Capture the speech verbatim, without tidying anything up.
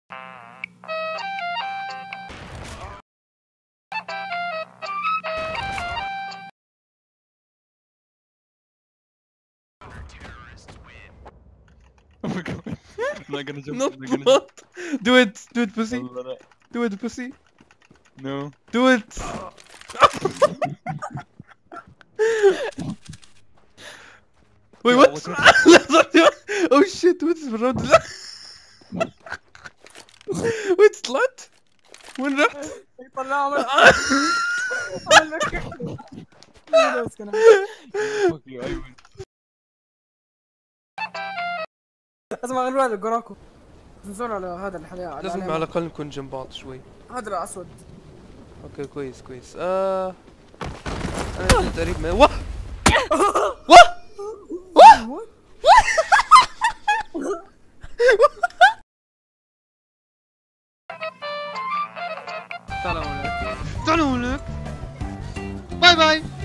Oh my god. I'm not gonna jump. Not, I'm not gonna not. Do it. Do it, pussy. jump. Do it, pussy. No. Do it. Wait, Yeah, what? what's Let's not do it. Oh shit, what is wrong? Wait, slut? وين رحت؟ يطلعوا Fuck you, I win. اسمع غير هذا جراكو تنزلون على هذا الحياة لازم على الأقل نكون جنب بعض شوي. هذا الأسود. اوكي كويس كويس. آه أنا نزلت قريب من واه واه واه تعالوا هنا. تعالوا هناك. باي باي.